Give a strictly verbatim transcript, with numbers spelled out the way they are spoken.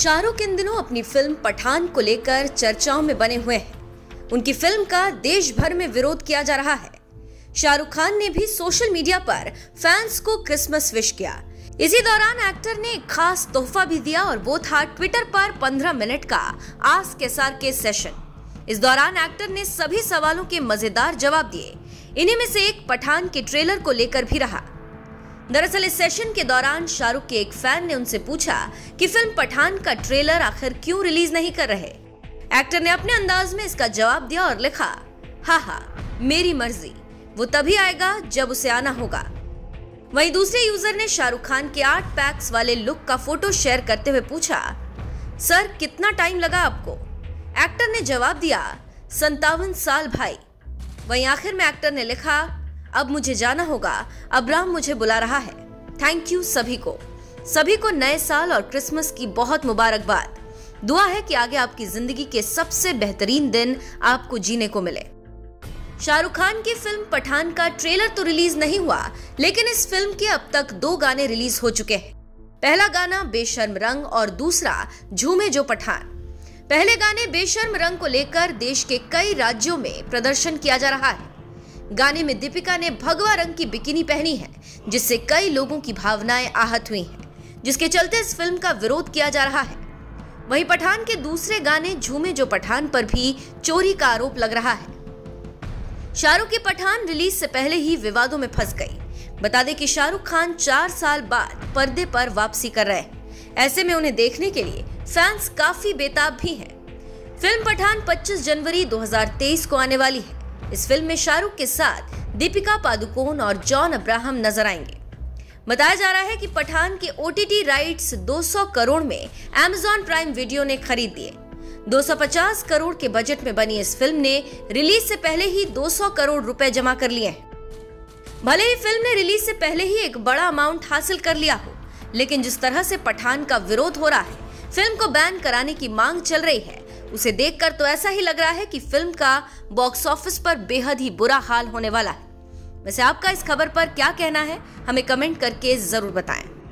शाहरुख इन दिनों अपनी फिल्म पठान को लेकर चर्चाओं में बने हुए हैं। उनकी फिल्म का देश भर में विरोध किया जा रहा है। शाहरुख खान ने भी सोशल मीडिया पर फैंस को क्रिसमस विश किया। इसी दौरान एक्टर ने एक खास तोहफा भी दिया और वो था ट्विटर पर पंद्रह मिनट का आस्क एसआर के सेशन। इस दौरान एक्टर ने सभी सवालों के मजेदार जवाब दिए। इन्हीं में से एक पठान के ट्रेलर को लेकर भी रहा। दरअसल इस सेशन के दौरान शाहरुख के एक फैन ने उनसे पूछा कि फिल्म पठान का ट्रेलर आखिर क्यों रिलीज नहीं कर रहे। एक्टर ने अपने अंदाज में इसका जवाब दिया और लिखा, हा हा मेरी मर्जी, वो तभी आएगा जब उसे आना होगा। वहीं दूसरे यूजर ने शाहरुख खान के आठ पैक्स वाले लुक का फोटो शेयर करते हुए पूछा, सर कितना टाइम लगा आपको? एक्टर ने जवाब दिया, संतावन साल भाई। वहीं आखिर में एक्टर ने लिखा, अब मुझे जाना होगा, अब्राहम मुझे बुला रहा है। थैंक यू सभी को सभी को नए साल और क्रिसमस की बहुत मुबारकबाद। दुआ है कि आगे आपकी जिंदगी के सबसे बेहतरीन दिन आपको जीने को मिले। शाहरुख खान की फिल्म पठान का ट्रेलर तो रिलीज नहीं हुआ, लेकिन इस फिल्म के अब तक दो गाने रिलीज हो चुके हैं। पहला गाना बेशर्म रंग और दूसरा झूमे जो पठान। पहले गाने बेशर्म रंग को लेकर देश के कई राज्यों में प्रदर्शन किया जा रहा है। गाने में दीपिका ने भगवा रंग की बिकिनी पहनी है, जिससे कई लोगों की भावनाएं आहत हुई हैं, जिसके चलते इस फिल्म का विरोध किया जा रहा है। वहीं पठान के दूसरे गाने झूमे जो पठान पर भी चोरी का आरोप लग रहा है। शाहरुख की पठान रिलीज से पहले ही विवादों में फंस गई। बता दें कि शाहरुख खान चार साल बाद पर्दे पर वापसी कर रहे हैं। ऐसे में उन्हें देखने के लिए फैंस काफी बेताब भी हैं। फिल्म पठान पच्चीस जनवरी दो हज़ार तेईस को आने वाली है। इस फिल्म में शाहरुख के साथ दीपिका पादुकोण और जॉन अब्राहम नजर आएंगे। बताया जा रहा है कि पठान के ओटीटी राइट्स दो सौ करोड़ में अमेज़न प्राइम वीडियो ने खरीद लिए। दो सौ पचास करोड़ के बजट में बनी इस फिल्म ने रिलीज से पहले ही दो सौ करोड़ रुपए जमा कर लिए हैं। भले ही फिल्म ने रिलीज से पहले ही एक बड़ा अमाउंट हासिल कर लिया हो, लेकिन जिस तरह से पठान का विरोध हो रहा है, फिल्म को बैन कराने की मांग चल रही है, उसे देखकर तो ऐसा ही लग रहा है कि फिल्म का बॉक्स ऑफिस पर बेहद ही बुरा हाल होने वाला है। वैसे आपका इस खबर पर क्या कहना है, हमें कमेंट करके जरूर बताएं।